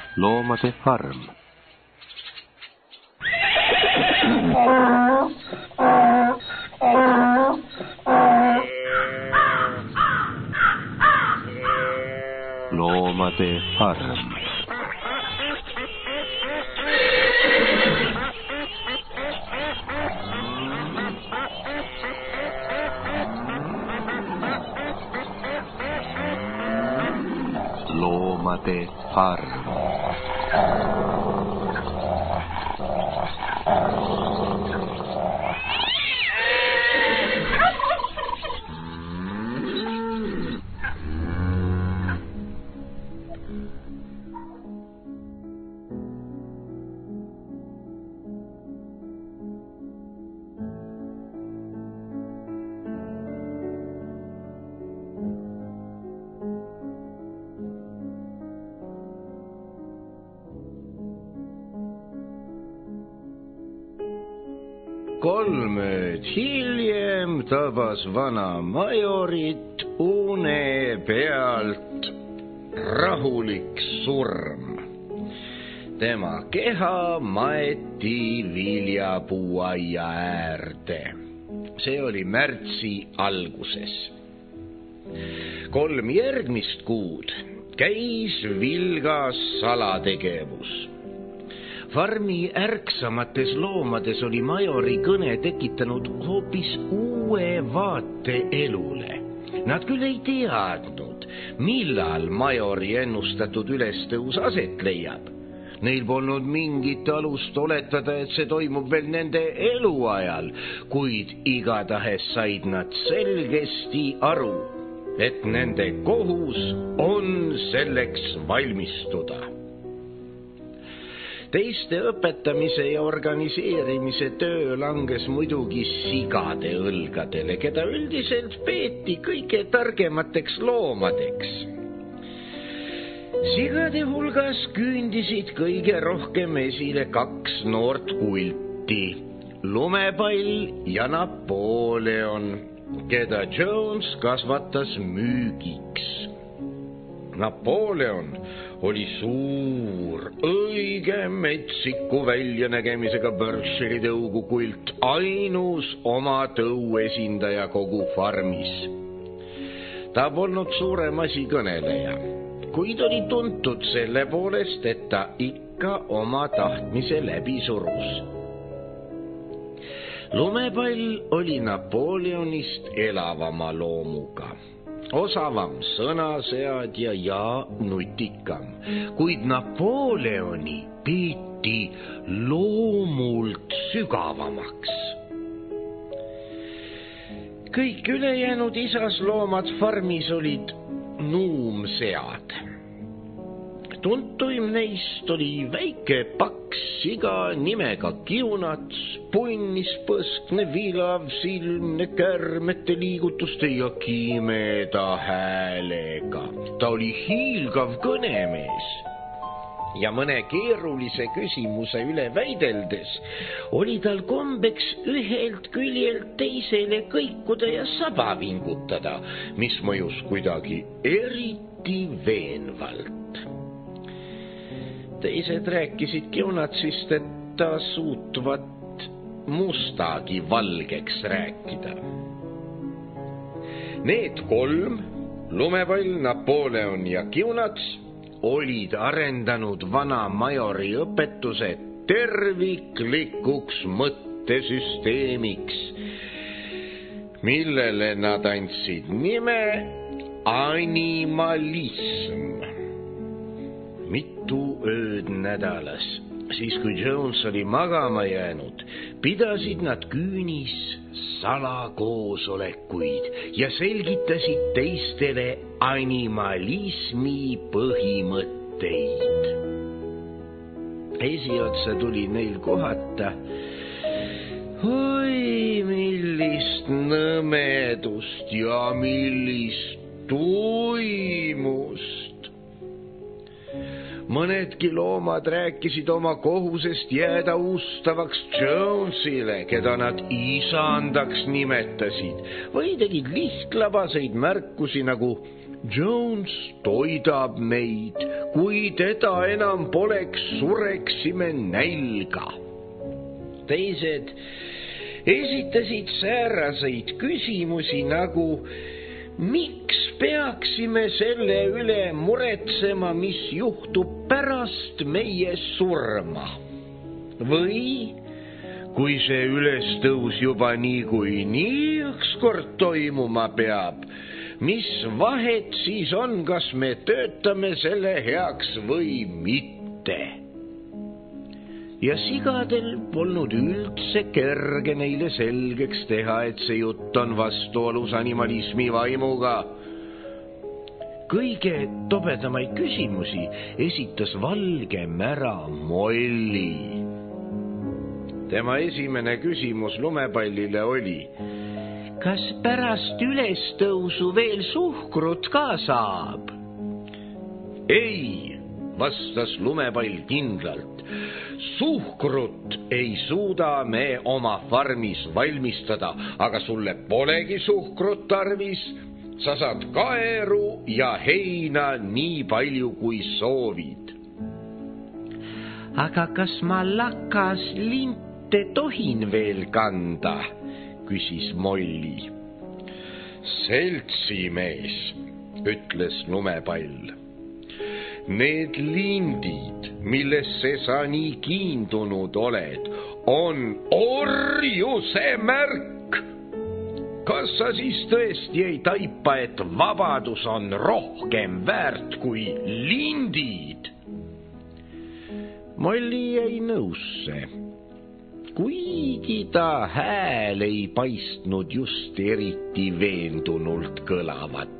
loomade farm. Loomade farm. Loomade farm. Kolm ööd hiljem tabas vana majorit une pealt rahulik surm. Tema keha maeti viljapuuaia äärde. See oli märtsi alguses. 3 järgmist kuud käis vilgas salategevus. Farmi ärksamates loomades oli majori kõne tekitanud hoopis uue vaate elule. Nad küll ei teadnud, millal majori ennustatud ülestõus aset leiab. Neil polnud mingit alust oletada, et see toimub veel nende eluajal, kuid igatahes said nad selgesti aru, et nende kohus on selleks valmistuda. Teiste õpetamise ja organiseerimise töö langes muidugi sigade õlgadele, keda üldiselt peeti kõige targemateks loomadeks. Sigade hulgas küündisid kõige rohkem esile 2 noort kulti, Lumepall ja Napoleon, keda Jones kasvatas müügiks. Napoleon oli suur, õige metsiku väljanägemisega Berkshire tõugu kult, ainus oma tõu esindaja kogu farmis. Ta polnud suurem asikõneleja, kuid oli tuntud selle poolest, et ta ikka oma tahtmise läbi surus. Lumepall oli Napoleonist elavama loomuga. Osavam sõnaseadja ja nutikam, kuid Napoleoni peeti loomult sügavamaks. Kõik ülejäänud isasloomad farmis olid nuumsead. Tuntuim neist oli väike paks siga nimega Kiunats, punnispõskne, vilav, silmne, kärmete liigutuste ja kimeda häälega. Ta oli hiilgav kõnemees ja mõne keerulise küsimuse üle väideldes oli tal kombeks ühelt küljelt teisele kõikuda ja saba vingutada, mis mõjus kuidagi eriti veenvalt. Teised rääkisid Kiunatsist, et ta suutvat mustagi valgeks rääkida. Need 3, Lumepall, Napoleon ja Kiunats, olid arendanud vana majori õpetuse terviklikuks mõttesüsteemiks, millele nad andsid nime animalism. Mitu ööd nädalas, siis kui Jones oli magama jäänud, pidasid nad küünis salakoosolekuid ja selgitasid teistele animalismi põhimõtteid. Esiotsa tuli neil kohata, oi, millist nõmedust ja millist tuimust. Mõnedki loomad rääkisid oma kohusest jääda ustavaks Jonesile, keda nad isandaks nimetasid, või tegid lihtlabaseid märkusi nagu Jones toidab meid, kui teda enam poleks, sureksime nälga. Teised esitasid sääraseid küsimusi nagu, miks peaksime selle üle muretsema, mis juhtub pärast meie surma? Või kui see ülestõus juba niikuinii ükskord toimuma peab, mis vahet siis on, kas me töötame selle heaks või mitte? Ja sigadel polnud üldse kerge neile selgeks teha, et see jutt on vastuolus animalismi vaimuga. Kõige tobedamaid küsimusi esitas valge mära Molli. Tema esimene küsimus lumepallile oli, kas pärast ülestõusu veel suhkrut ka saab? Ei, vastas lumepall kindlalt. Suhkrut ei suuda me oma farmis valmistada, aga sulle polegi suhkrut tarvis. Sa saad kaeru ja heina nii palju, kui soovid. Aga kas ma lakas linte tohin veel kanda? Küsis Molli. Seltsimees, ütles lumepall. Need lindid, millesse sa nii kiindunud oled, on orjuse märk. Kas sa siis tõesti ei taipa, et vabadus on rohkem väärt kui lindid? Molli jäi nõusse, kuigi ta hääl ei paistnud just eriti veendunult kõlavat.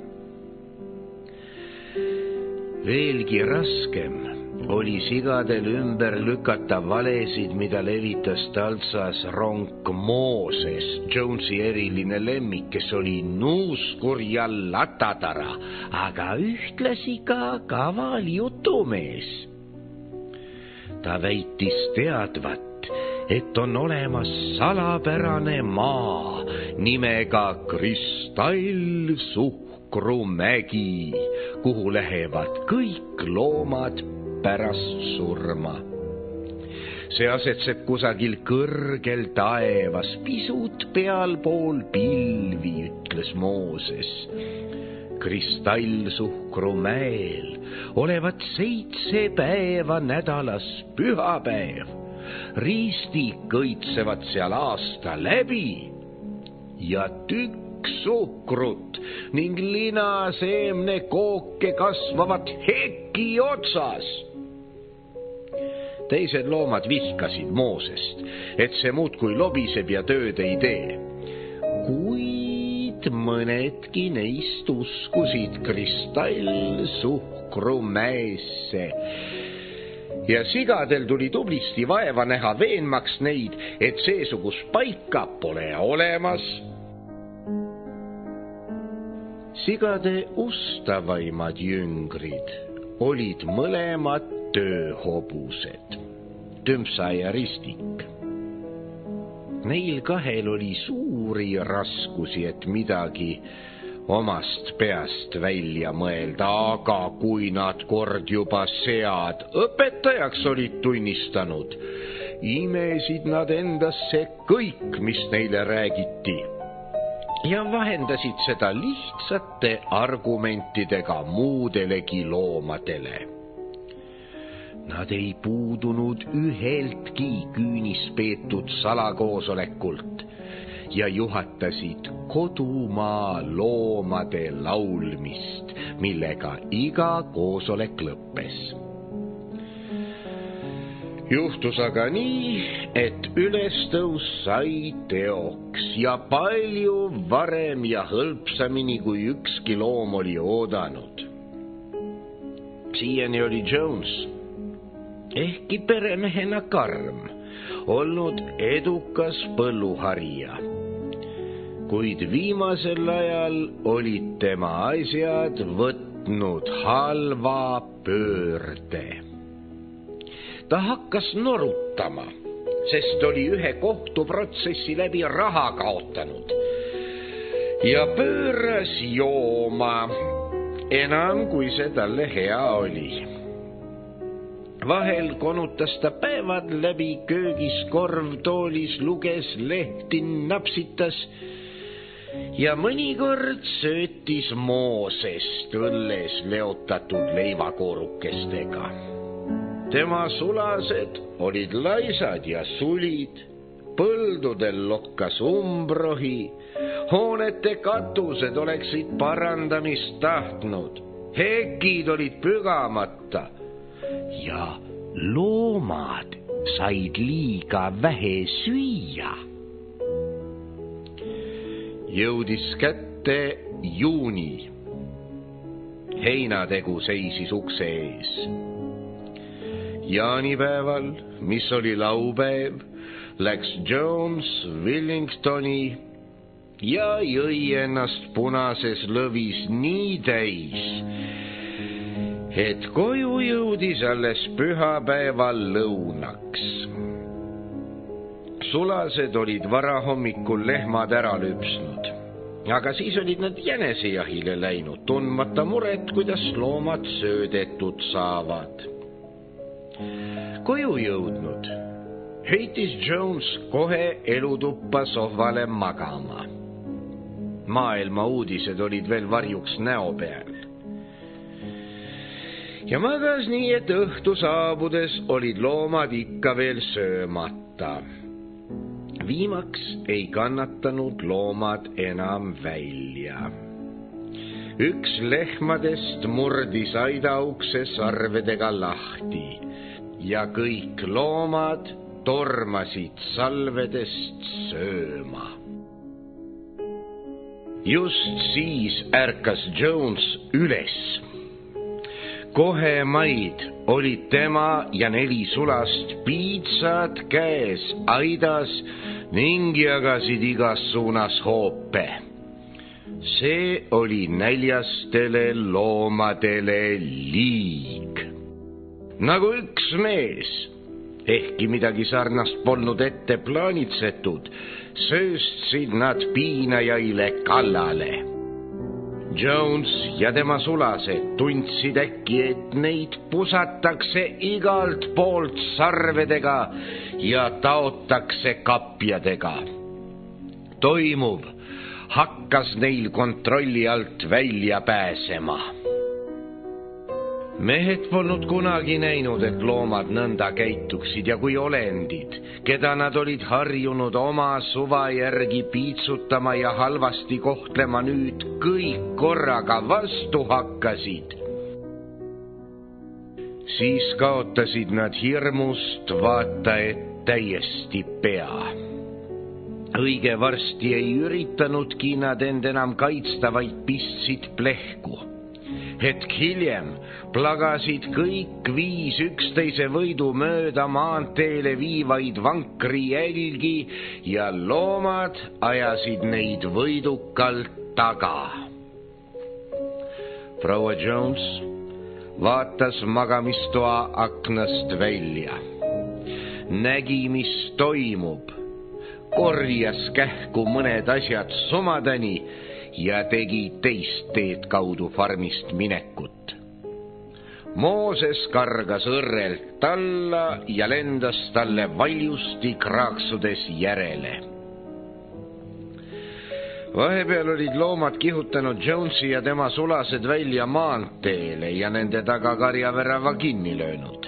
Veelgi raskem oli sigadel ümber lükata valesid, mida levitas taltsas ronk Mooses, Jonesi eriline lemmik, kes oli nuuskur ja latatara, aga ühtlasi ka kaval jutumees. Ta väitis teadvat, et on olemas salapärane maa nimega Kristallsuhkrumägi, kuhu lähevad kõik loomad pärast surma. See asetseb kusagil kõrgel taevas, pisut pealpool pilvi, ütles Mooses. Kristallsuhkrumäel olevat 7 päeva nädalas pühapäev. Riistik õitsevad seal aasta läbi ja tükk suhkrut ning linaseemne kooke kasvavad heki otsas. Teised loomad vihkasid Moosest, et see muudkui lobiseb ja tööd ei tee. Kuid mõnedki neist uskusid Kristallsuhkrumäesse. Ja sigadel tuli tublisti vaeva näha veenmaks neid, et seesugust paika pole olemas. Sigade ustavaimad jüngrid olid mõlemad tööhobused, Tümpsa ja Ristik. Neil kahel oli suuri raskusi, et midagi omast peast välja mõelda, aga kui nad kord juba sead õpetajaks olid tunnistanud, imesid nad endasse kõik, mis neile räägiti, ja vahendasid seda lihtsate argumentidega muudelegi loomadele. Nad ei puudunud üheltki küünis peetud salakoosolekult ja juhatasid kodumaa loomade laulmist, millega iga koosolek lõppes. Juhtus aga nii, et ülestõus sai teoks ja palju varem ja hõlpsamini, kui ükski loom oli oodanud. Siiani oli Jones, ehkki peremehena karm, olnud edukas põlluharija. Kuid viimasel ajal olid tema asjad võtnud halva pöörde. Ta hakkas norutama, sest oli ühe kohtuprotsessi läbi raha kaotanud ja pööras jooma enam kui see talle hea oli. Vahel konutas ta päevad läbi köögis korvtoolis, luges lehti, napsitas ja mõnikord söötis moosest õlles leotatud leivakoorukestega. Tema sulased olid laisad ja sulid, põldudel lokkas umbrohi, hoonete katused oleksid parandamist tahtnud, hekid olid pügamata ja loomad said liiga vähe süüa. Jõudis kätte juuni. Heinategu seisis ukse ees. Jaanipäeval, mis oli laupäev, läks Jones Wellingtoni ja jõi ennast punases lõvis nii täis, et koju jõudis alles pühapäeval lõunaks. Sulased olid varahommikul lehmad ära lüpsnud, aga siis olid nad jänesejahile läinud, tundmata muret, kuidas loomad söödetud saavad. Koju jõudnud heitis Jones kohe elutuppa sohvale magama. Maailma uudised olid veel varjuks näo peal. Ja magas nii, et õhtu saabudes olid loomad ikka veel söömata. Viimaks ei kannatanud loomad enam välja. Üks lehmadest murdis aidaukse sarvedega lahti ja kõik loomad tormasid salvedest sööma. Just siis ärkas Jones üles. Kohe maid olid tema ja 4 sulast piitsad käes aidas ning jagasid igas suunas hoope. See oli näljastele loomadele liig. Nagu üks mees, ehkki midagi sarnast polnud ette plaanitsetud, sööstsid nad piinajaile kallale. Jones ja tema sulased tundsid äkki, et neid pusatakse igalt poolt sarvedega ja taotakse kapjadega. Toimuv hakkas neil kontrolli alt välja pääsema. Mehed polnud kunagi näinud, et loomad nõnda käituksid ja kui olendid, keda nad olid harjunud oma suva järgi piitsutama ja halvasti kohtlema, nüüd kõik korraga vastu hakkasid. Siis kaotasid nad hirmust vaata et täiesti pea. Õige varsti ei üritanudki nad end enam kaitsta, vaid pistsid plehku. Hetk hiljem plagasid kõik 5 üksteise võidu mööda maanteele viivaid vankri jälgi ja loomad ajasid neid võidukalt taga. Proua Jones vaatas magamistoa aknast välja. Nägi, mis toimub, korjas kähku mõned asjad sumadani ja tegi teist teed kaudu farmist minekut. Mooses kargas õrrelt alla ja lendas talle valjusti kraaksudes järele. Vahepeal olid loomad kihutanud Jonesi ja tema sulased välja maanteele ja nende taga karjavärava kinni löönud.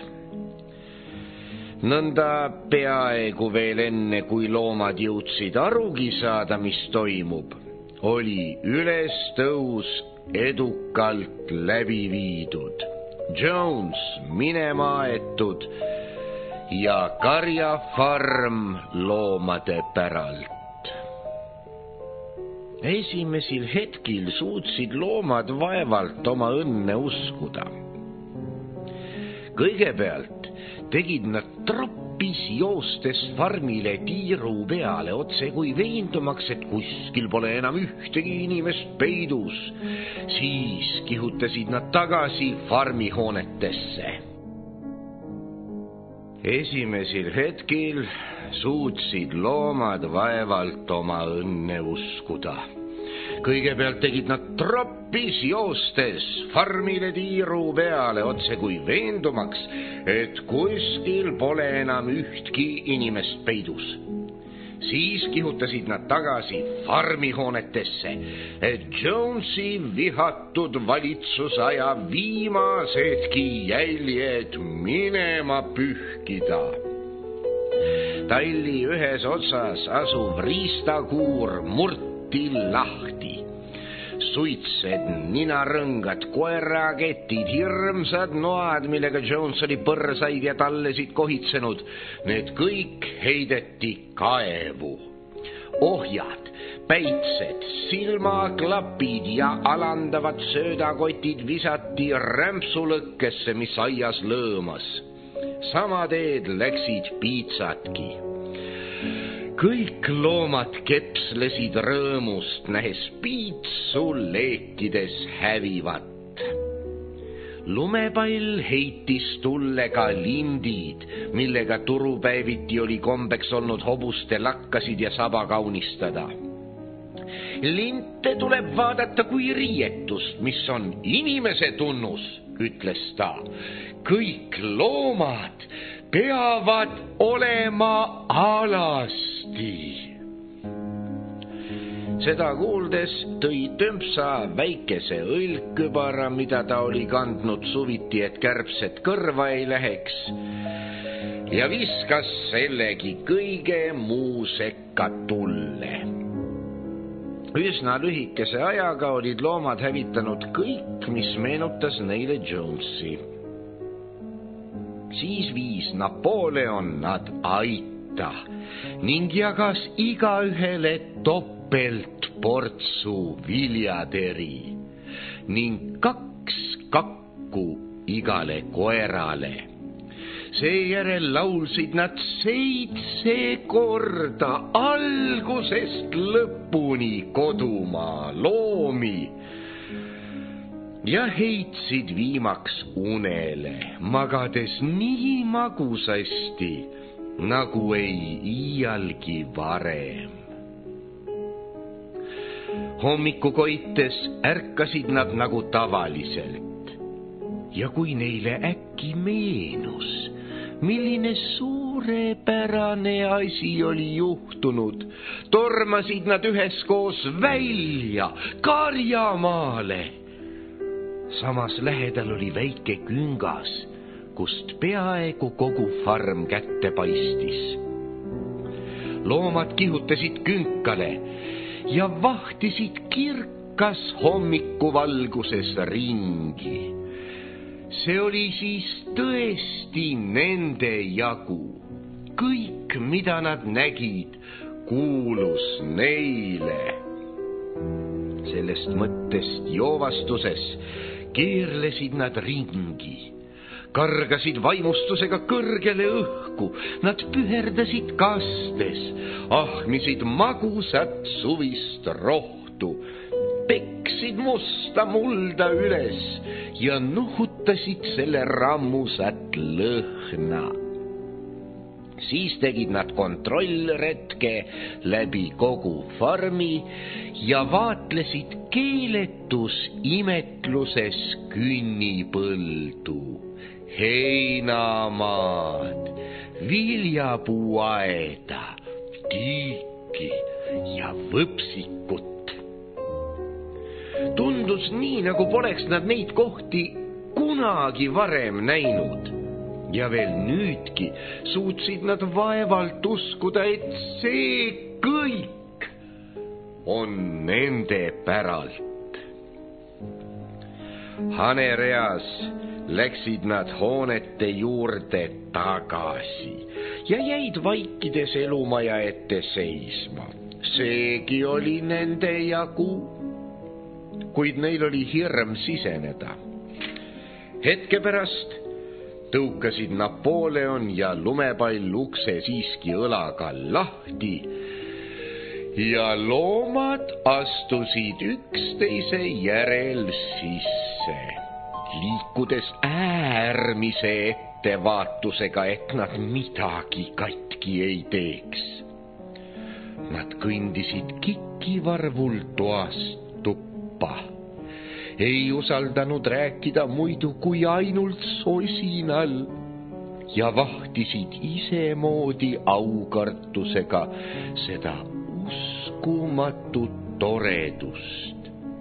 Nõnda peaaegu veel enne, kui loomad jõudsid arugi saada, mis toimub, oli ülestõus edukalt läbi viidud. Jones minema aetud ja karjafarm loomade päralt. Esimesel hetkil suutsid loomad vaevalt oma õnne uskuda. Kõigepealt tegid nad troppis joostes farmile tiiru peale otse kui veendumaks, et kuskil pole enam ühtegi inimest peidus. Siis kihutasid nad tagasi farmihoonetesse. Esimesel hetkil suutsid loomad vaevalt oma õnne uskuda. kõigepealt tegid nad troppis joostes farmile tiiru peale otse kui veendumaks, et kuskil pole enam ühtki inimest peidus. Siis kihutasid nad tagasi farmihoonetesse, et Jonesi vihatud valitsusaja viimasedki jäljed minema pühkida. Talli ühes otsas asuv riistakuur murti lahti. Suitsed, ninarõngad, koeraketid, hirmsad noad, millega Jones oli põrsaid ja tallesid kohitsenud, need kõik heideti kaevu. Ohjad, päitsed, silmaklapid ja alandavad söödakotid visati rämpsulõkkesse, mis aias lõõmas. Sama teed läksid piitsatki. Kõik loomad kepslesid rõõmust, nähes piitsu leekides hävivat. Lumepall heitis tulle ka lindid, millega turupäeviti oli kombeks olnud hobuste lakkasid ja saba kaunistada. Linte tuleb vaadata kui riietust, mis on inimese tunnus, ütles ta. Kõik loomad peavad olema alasti. Seda kuuldes tõi Tömpsa väikese õlgkübara, mida ta oli kandnud suviti, et kärbsed kõrva ei läheks, ja viskas sellegi kõige muu sekka tulle. Üsna lühikese ajaga olid loomad hävitanud kõik, mis meenutas neile Jonesi. Siis viis Napoleon nad aita ning jagas igaühele topeltportsu viljateri ning 2 kakku igale koerale. Seejärel laulsid nad 7 korda algusest lõpuni kodumaa loomi ja heitsid viimaks unele, magades nii magusasti, nagu ei iialgi varem. Hommikukoites ärkasid nad nagu tavaliselt ja kui neile äkki meenus, milline suurepärane asi oli juhtunud, tormasid nad üheskoos välja karjamaale. Samas lähedal oli väike küngas, kust peaaegu kogu farm kätte paistis. Loomad kihutasid künkale ja vahtisid kirkas hommikuvalguses ringi. See oli siis tõesti nende jagu. Kõik, mida nad nägid, kuulus neile. Sellest mõttest joovastuses keerlesid nad ringi, kargasid vaimustusega kõrgele õhku, nad püherdasid kastes, ahmisid magusat suvist rohtu, peksid musta mulda üles ja nuhutasid selle rammusat lõhna. Siis tegid nad kontrollretke läbi kogu farmi ja vaatlesid keeletus imetluses künnipõldu, heinamaad, viljapuuaeda, tiiki ja võpsikut. Tundus nii, nagu poleks nad neid kohti kunagi varem näinud. Ja veel nüüdki suutsid nad vaevalt uskuda, et see kõik on nende päralt. Hanereas läksid nad hoonete juurde tagasi ja jäid vaikides elumaja ette seisma. Seegi oli nende jagu, kuid neil oli hirm siseneda. Hetke pärast tõukasid Napoleon ja Lumepall ukse siiski õlaga lahti ja loomad astusid üksteise järel sisse, liikudes äärmise ettevaatusega, et nad midagi katki ei teeks. Nad kõndisid kikivarvul toast tuppa. Ei usaldanud rääkida muidu kui ainult sosinal ja vahtisid isemoodi aukartusega seda uskumatut toredust.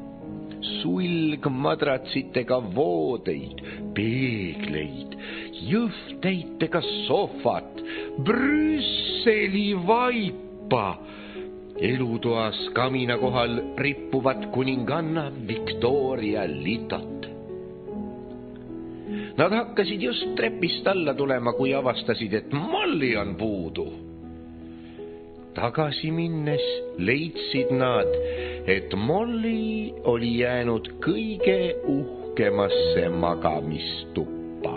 Sulgmadratsitega voodeid, peegleid, jõhtäitega sohvat, Brüsseli vaipa. Elutoas kamina kohal rippuvad kuninganna Victoria litot. Nad hakkasid just trepist alla tulema, kui avastasid, et Molly on puudu. Tagasi minnes leidsid nad, et Molly oli jäänud kõige uhkemasse magamistuppa.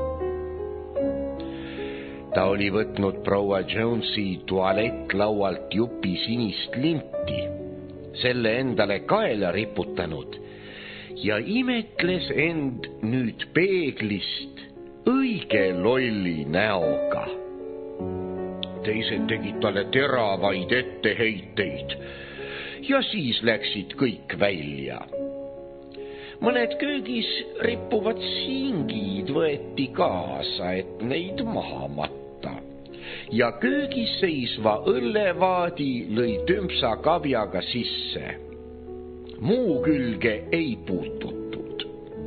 Ta oli võtnud proua Jonesi tualettlaualt jupi sinist linti, selle endale kaela riputanud ja imetles end nüüd peeglist õige lolli näoga. Teised tegid talle teravaid etteheiteid ja siis läksid kõik välja. Mõned köögis rippuvad singid võeti kaasa, et neid maha matta. Ja köögis seisva õllevaadi lõi tümpsa kavjaga sisse. Muu külge ei puututud.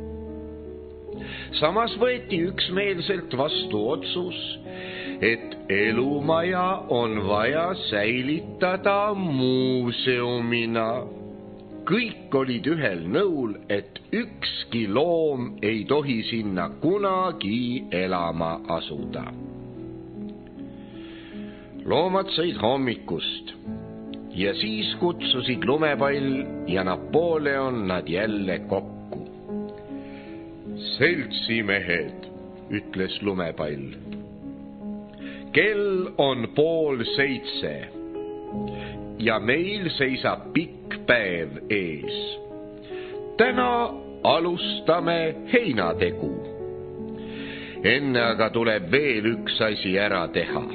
Samas võeti üksmeelselt vastu otsus, et elumaja on vaja säilitada muuseumina. Kõik olid ühel nõul, et ükski loom ei tohi sinna kunagi elama asuda. Loomad sõid hommikust ja siis kutsusid Lumepall ja Napoleon nad jälle kokku. Seltsimehed, ütles Lumepall. Kell on 6:30 ja meil seisab pikk päev ees. Täna alustame heinategu. Enne aga tuleb veel üks asi ära teha.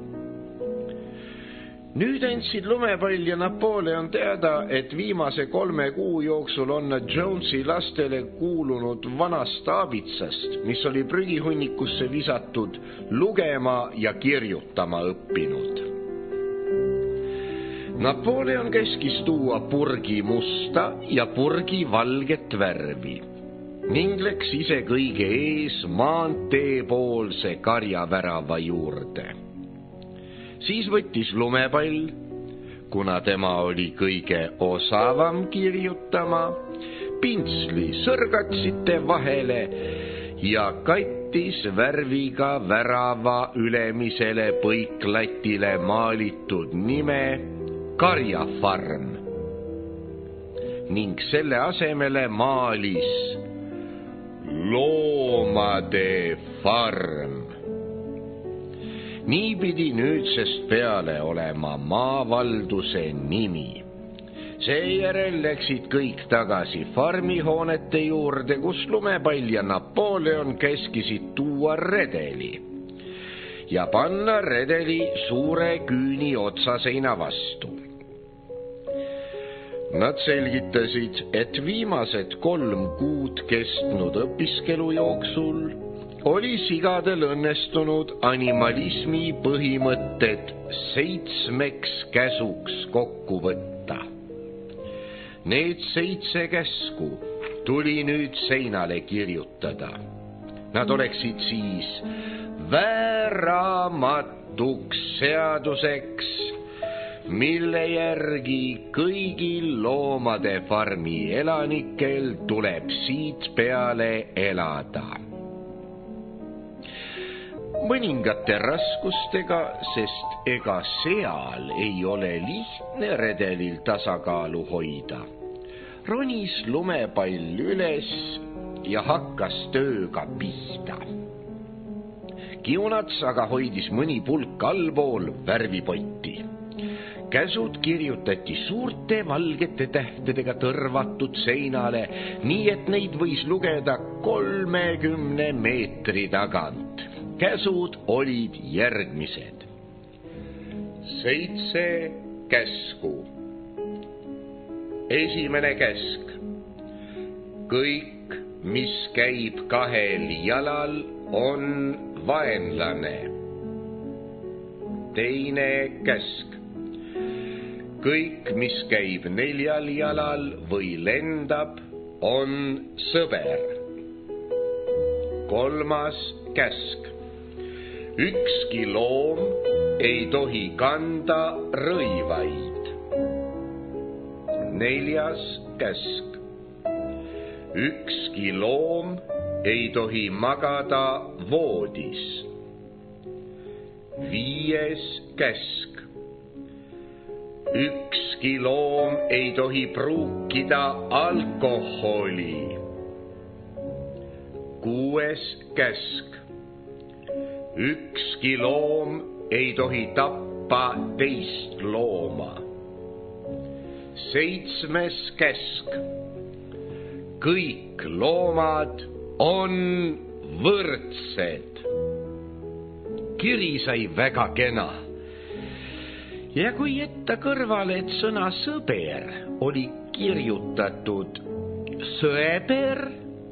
Nüüd andsid Lumepall ja Napoleon teada, et viimase 3 kuu jooksul on nad Jonesi lastele kuulunud vanast aabitsast, mis oli prügihunnikusse visatud, lugema ja kirjutama õppinud. Napoleon käskis tuua purgi musta ja purgi valget värvi ning läks ise kõige ees maanteepoolse karjavärava juurde. Siis võttis Lumepall, kuna tema oli kõige osavam kirjutama, pintsli sõrgatsite vahele ja kattis värviga värava ülemisele põiklatile maalitud nime Karjafarm ning selle asemele maalis Loomade farm. Nii pidi nüüdsest peale olema maavalduse nimi. Seejärel läksid kõik tagasi farmihoonete juurde, kus Lumepall ja Napoleon käskisid tuua redeli ja panna redeli suure küüni otsaseina vastu. Nad selgitasid, et viimased 3 kuud kestnud õpiskelu jooksul oli sigadel õnnestunud animalismi põhimõtted 7 käsuks kokku võtta. Need 7 käsku tuli nüüd seinale kirjutada. Nad oleksid siis vääramatuks seaduseks, mille järgi kõigil loomade farmi elanikel tuleb siit peale elada. Mõningate raskustega, sest ega seal ei ole lihtne redelil tasakaalu hoida, ronis Lumepall üles ja hakkas tööga pihta. Kiunats aga hoidis mõni pulk allpool värvipotti. Käsud kirjutati suurte valgete tähtedega tõrvatud seinale, nii et neid võis lugeda 30 meetri tagant. Käsud olid järgmised. 7 käsku. Esimene käsk. kõik, mis käib kahel jalal, on vaenlane. Teine käsk. Kõik, mis käib neljal jalal või lendab, on sõber. Kolmas käsk. Ükski loom ei tohi kanda rõivaid. Neljas käsk. Ükski loom ei tohi magada voodis. Viies käsk. Ükski loom ei tohi pruukida alkoholi. Kuues käsk. Ükski loom ei tohi tappa teist looma. Seitsmes käsk. Kõik loomad on võrdsed. Kiri sai väga kena. Ja kui jätta kõrvale, et sõna sõber oli kirjutatud sõeber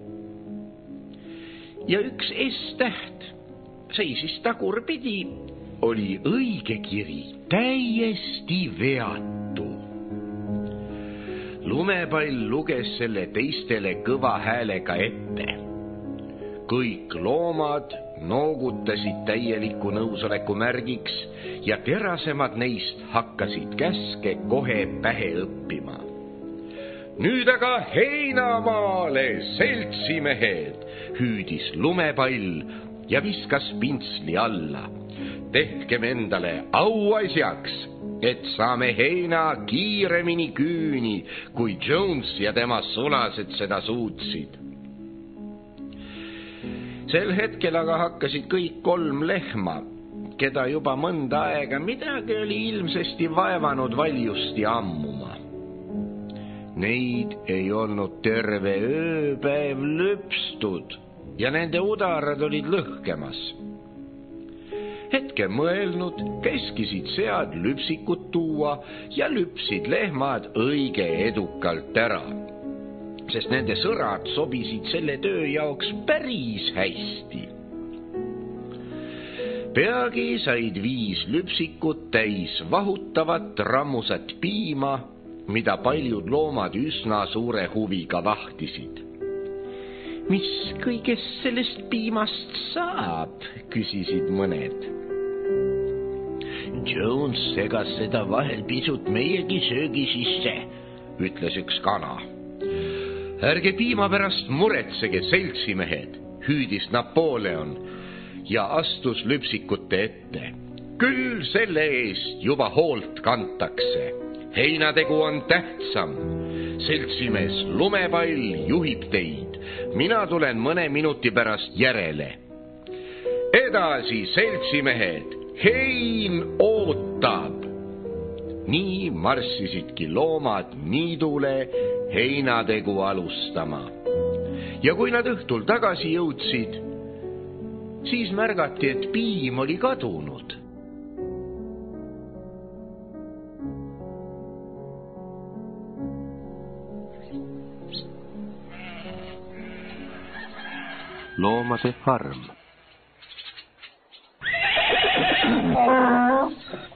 ja üks S-täht seisis tagurpidi, oli õige kiri täiesti veatu. Lumepall luges selle teistele kõva häälega ette. Kõik loomad noogutasid täieliku nõusoleku märgiks ja terasemad neist hakkasid käske kohe pähe õppima. Nüüd aga heinamaale, seltsimehed, hüüdis Lumepall ja viskas pintsli alla. Tehkem endale auasjaks, et saame heina kiiremini küüni, kui Jones ja tema sulased seda suutsid. Sel hetkel aga hakkasid kõik kolm lehma, keda juba mõnda aega midagi oli ilmsesti vaevanud valjusti ammuma. Neid ei olnud terve ööpäev lüpstud ja nende udarad olid lõhkemas. Hetke mõelnud, keskisid sead lüpsikut tuua ja lüpsid lehmad õige edukalt ära, sest nende sõrad sobisid selle töö jaoks päris hästi. Peagi said 5 lüpsikut täis vahutavat rammusat piima, mida paljud loomad üsna suure huviga vahtisid. Mis kõigest sellest piimast saab, küsisid mõned. Jones segas seda vahel pisut meiegi söögi sisse, ütles üks kana. Ärge piima pärast muretsege, seltsimehed, hüüdis Napoleon ja astus lüpsikute ette. Küll selle eest juba hoolt kantakse. Heinategu on tähtsam. Seltsimees Lumepall juhib teid. Mina tulen mõne minuti pärast järele. Edasi, seltsimehed, hein ootab. Nii marssisidki loomad niidule heinategu alustama. Ja kui nad õhtul tagasi jõudsid, siis märgati, et piim oli kadunud. Loomade farm.